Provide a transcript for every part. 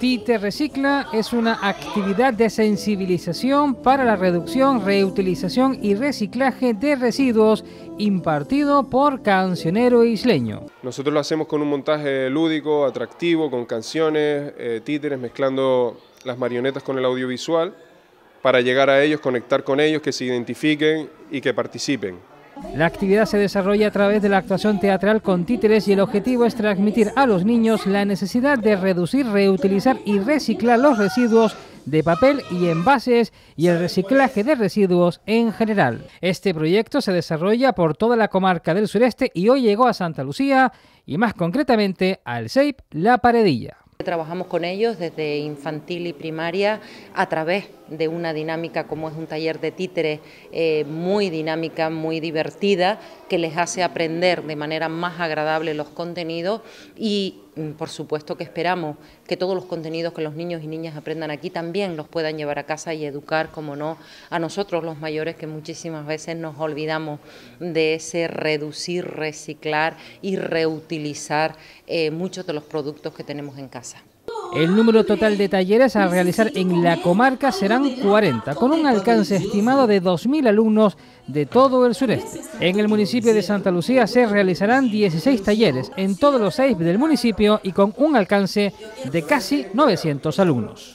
Tite Recicla es una actividad de sensibilización para la reducción, reutilización y reciclaje de residuos impartido por Cancionero Isleño. Nosotros lo hacemos con un montaje lúdico, atractivo, con canciones, títeres, mezclando las marionetas con el audiovisual para llegar a ellos, conectar con ellos, que se identifiquen y que participen. La actividad se desarrolla a través de la actuación teatral con títeres y el objetivo es transmitir a los niños la necesidad de reducir, reutilizar y reciclar los residuos de papel y envases y el reciclaje de residuos en general. Este proyecto se desarrolla por toda la comarca del sureste y hoy llegó a Santa Lucía y más concretamente al CEIP La Paredilla. Trabajamos con ellos desde infantil y primaria a través de una dinámica como es un taller de títeres muy dinámica, muy divertida, que les hace aprender de manera más agradable los contenidos y por supuesto que esperamos que todos los contenidos que los niños y niñas aprendan aquí también los puedan llevar a casa y educar, como no, a nosotros los mayores que muchísimas veces nos olvidamos de ese reducir, reciclar y reutilizar muchos de los productos que tenemos en casa. El número total de talleres a realizar en la comarca serán 40, con un alcance estimado de 2.000 alumnos de todo el sureste. En el municipio de Santa Lucía se realizarán 16 talleres en todos los 6 del municipio y con un alcance de casi 900 alumnos.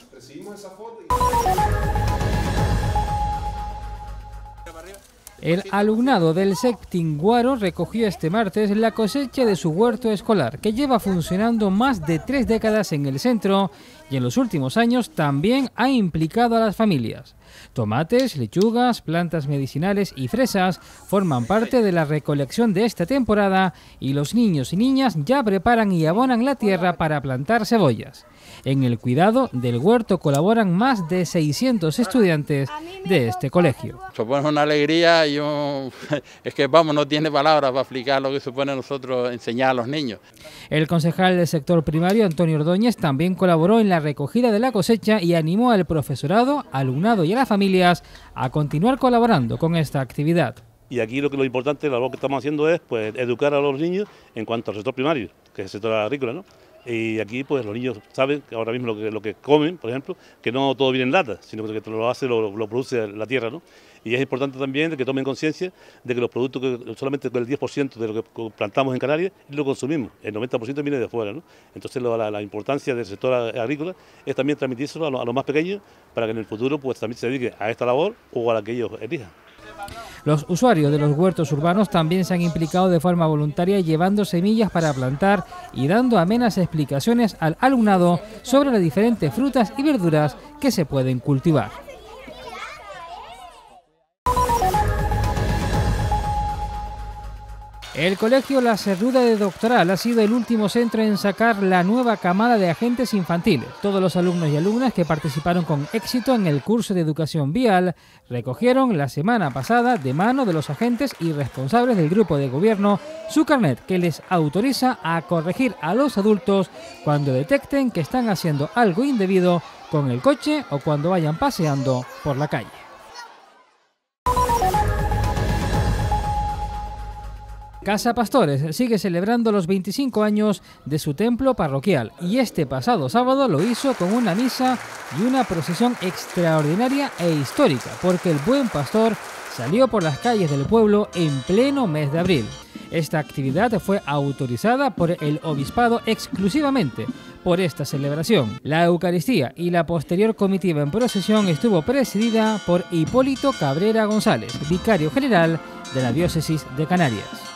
El alumnado del Séptim Guaro recogió este martes la cosecha de su huerto escolar, que lleva funcionando más de 3 décadas en el centro y en los últimos años también ha implicado a las familias. Tomates, lechugas, plantas medicinales y fresas forman parte de la recolección de esta temporada y los niños y niñas ya preparan y abonan la tierra para plantar cebollas. En el cuidado del huerto colaboran más de 600 estudiantes de este colegio. Supone una alegría y es que vamos, no tiene palabras para explicar lo que supone a nosotros enseñar a los niños. El concejal del sector primario, Antonio Ordóñez, también colaboró en la recogida de la cosecha y animó al profesorado, alumnado y a las familias a continuar colaborando con esta actividad. Y aquí lo importante, la labor que estamos haciendo es pues educar a los niños en cuanto al sector primario, que es el sector agrícola, ¿no? Y aquí pues los niños saben que ahora mismo lo que comen, por ejemplo, que no todo viene en lata, sino que lo produce la tierra, ¿no? Y es importante también que tomen conciencia de que los productos, que solamente el 10% de lo que plantamos en Canarias lo consumimos, el 90% viene de fuera, ¿no? Entonces la importancia del sector agrícola es también transmitírselo a los más pequeños para que en el futuro pues también se dediquen a esta labor o a la que ellos elijan. Los usuarios de los huertos urbanos también se han implicado de forma voluntaria llevando semillas para plantar y dando amenas explicaciones al alumnado sobre las diferentes frutas y verduras que se pueden cultivar. El Colegio La Cerruda de Doctoral ha sido el último centro en sacar la nueva camada de agentes infantiles. Todos los alumnos y alumnas que participaron con éxito en el curso de educación vial recogieron la semana pasada de mano de los agentes y responsables del grupo de gobierno su carnet que les autoriza a corregir a los adultos cuando detecten que están haciendo algo indebido con el coche o cuando vayan paseando por la calle. Casa Pastores sigue celebrando los 25 años de su templo parroquial y este pasado sábado lo hizo con una misa y una procesión extraordinaria e histórica porque el Buen Pastor salió por las calles del pueblo en pleno mes de abril. Esta actividad fue autorizada por el obispado exclusivamente por esta celebración. La Eucaristía y la posterior comitiva en procesión estuvo presidida por Hipólito Cabrera González, vicario general de la Diócesis de Canarias.